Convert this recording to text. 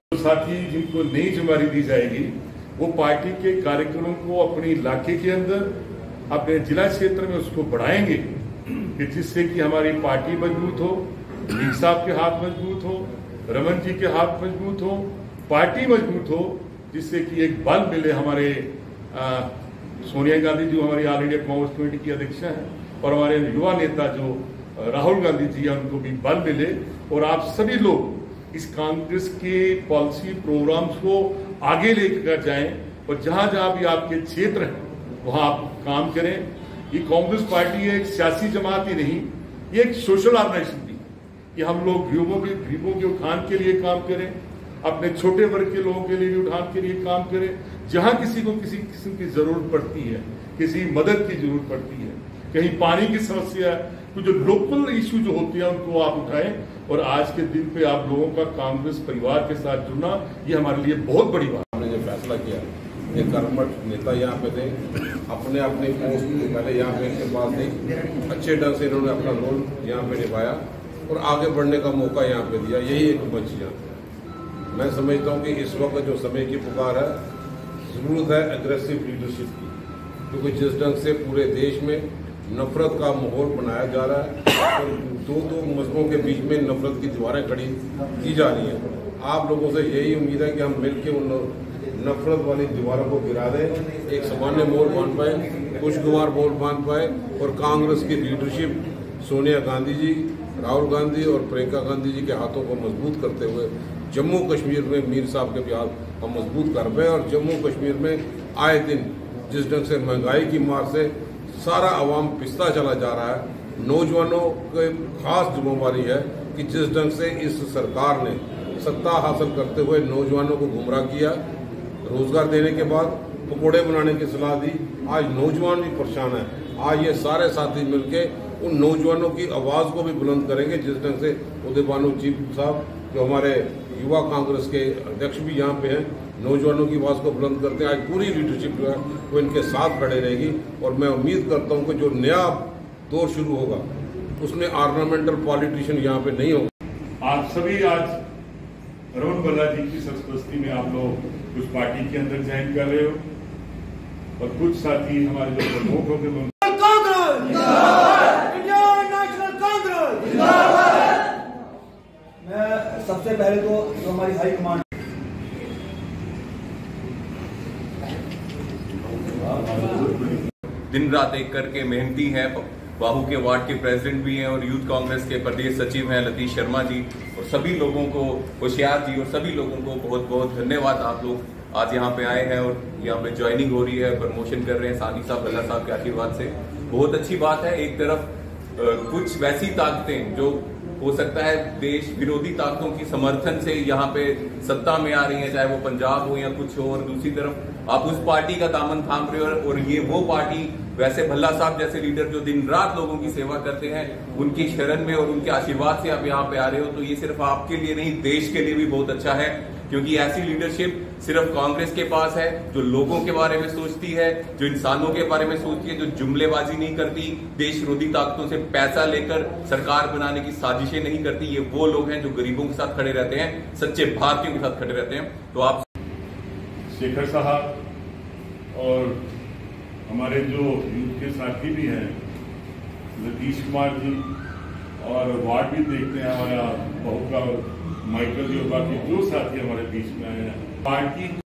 साथी जिनको नई जिम्मेदारी दी जाएगी वो पार्टी के कार्यक्रमों को अपने इलाके के अंदर अपने जिला क्षेत्र में उसको बढ़ाएंगे कि जिससे कि हमारी पार्टी मजबूत हो, लीग साहब के हाथ मजबूत हो, रमन जी के हाथ मजबूत हो, पार्टी मजबूत हो, जिससे कि एक बल मिले हमारे सोनिया गांधी जो हमारी ऑल इंडिया कांग्रेस कमेटी की अध्यक्ष हैं और हमारे युवा नेता जो राहुल गांधी जी हैं उनको भी बल मिले और आप सभी लोग इस कांग्रेस के पॉलिसी प्रोग्राम्स को आगे लेकर जाएं और जहां जहां भी आपके क्षेत्र है वहां आप काम करें। ये कांग्रेस पार्टी एक सियासी जमात ही नहीं, ये एक सोशल ऑर्गेनाइजेशन भी कि हम लोग गरीबों के उत्थान के लिए काम करें, अपने छोटे वर्ग के लोगों के लिए भी उत्थान के लिए काम करें। जहां किसी को किसी किस्म की जरूरत पड़ती है, किसी मदद की जरूरत पड़ती है, कहीं पानी की समस्या है, कुछ जो लोकल इश्यू जो होते हैं उनको आप उठाएं। और आज के दिन पे आप लोगों का कांग्रेस परिवार के साथ जुड़ना ये हमारे लिए बहुत बड़ी बात है। हमने जो फैसला किया, ये कर्मठ नेता यहाँ पे थे, अपने पोस्ट पहले यहाँ पे इनके पास थे, अच्छे ढंग से इन्होंने अपना रोल यहाँ पे निभाया और आगे बढ़ने का मौका यहाँ पे दिया। यही एक बचिया मैं समझता हूँ कि इस वक्त जो समय की पुकार है, जरूरत है एग्रेसिव लीडरशिप की, क्योंकि जिस ढंग से पूरे देश में नफरत का माहौल बनाया जा रहा है और दो मजहबों के बीच में नफरत की दीवारें खड़ी की जा रही हैं। आप लोगों से यही उम्मीद है कि हम मिलकर उन नफरत वाली दीवारों को गिरा दें, एक सामान्य मोल बांध पाए, खुशगवार मोल बांध पाए और कांग्रेस की लीडरशिप सोनिया गांधी जी, राहुल गांधी और प्रियंका गांधी जी के हाथों को मजबूत करते हुए जम्मू कश्मीर में मीर साहब के भी हाथ हम मजबूत कर पाए। और जम्मू कश्मीर में आए दिन जिस ढंग से महंगाई की मार से सारा अवाम पिसता चला जा रहा है, नौजवानों की खास जिम्मेवारी है कि जिस ढंग से इस सरकार ने सत्ता हासिल करते हुए नौजवानों को गुमराह किया, रोजगार देने के बाद पकौड़े बनाने की सलाह दी, आज नौजवान भी परेशान है। आज ये सारे साथी मिलके उन नौजवानों की आवाज को भी बुलंद करेंगे, जिस ढंग से उदय भानु चीफ साहब जो हमारे युवा कांग्रेस के अध्यक्ष भी यहाँ पे हैं, नौजवानों की आवाज को बुलंद करते हैं। आज पूरी लीडरशिप जो है वो इनके साथ खड़े रहेगी और मैं उम्मीद करता हूँ कि जो नया दौर शुरू होगा उसमें ऑर्नामेंटल पॉलिटिशियन यहाँ पे नहीं होगा। आप सभी आज रमन बल्ला जी की सरपरस्ती में आप लोग कुछ पार्टी के अंदर ज्वाइन कर रहे हो और कुछ साथी हमारे जो प्रमुख होंगे सबसे पहले तो जो हमारी हाई कमांड दिन रात एक करके मेहनती हैं, बाहू के वार्ड के प्रेसिडेंट भी हैं और यूथ कांग्रेस के प्रदेश सचिव हैं लतीश शर्मा जी, और सभी लोगों को, होशियार जी और सभी लोगों को बहुत बहुत धन्यवाद। आप लोग आज यहाँ पे आए हैं और यहाँ पे ज्वाइनिंग हो रही है, प्रमोशन कर रहे हैं सानी साहब बल्ला साहब के आशीर्वाद से, बहुत अच्छी बात है। एक तरफ कुछ वैसी ताकतें जो हो सकता है देश विरोधी ताकतों की समर्थन से यहाँ पे सत्ता में आ रही है, चाहे वो पंजाब हो या कुछ हो, और दूसरी तरफ आप उस पार्टी का दामन थाम रहे हो और ये वो पार्टी, वैसे भल्ला साहब जैसे लीडर जो दिन रात लोगों की सेवा करते हैं, उनकी शरण में और उनके आशीर्वाद से आप यहाँ पे आ रहे हो, तो ये सिर्फ आपके लिए नहीं देश के लिए भी बहुत अच्छा है, क्योंकि ऐसी लीडरशिप सिर्फ कांग्रेस के पास है जो लोगों के बारे में सोचती है, जो इंसानों के बारे में सोचती है, जो जुमलेबाजी नहीं करती, देश विरोधी ताकतों से पैसा लेकर सरकार बनाने की साजिशें नहीं करती। ये वो लोग हैं जो गरीबों के साथ खड़े रहते हैं, सच्चे भारतीयों के साथ खड़े रहते हैं। तो आप शेखर साहब और हमारे जो यूथ के साथी भी हैं लतीश कुमार जी, और वार्ड भी देखते हैं हमारा बहू का माइकल जी, और बाकी जो साथी हमारे बीच में आए हैं पार्टी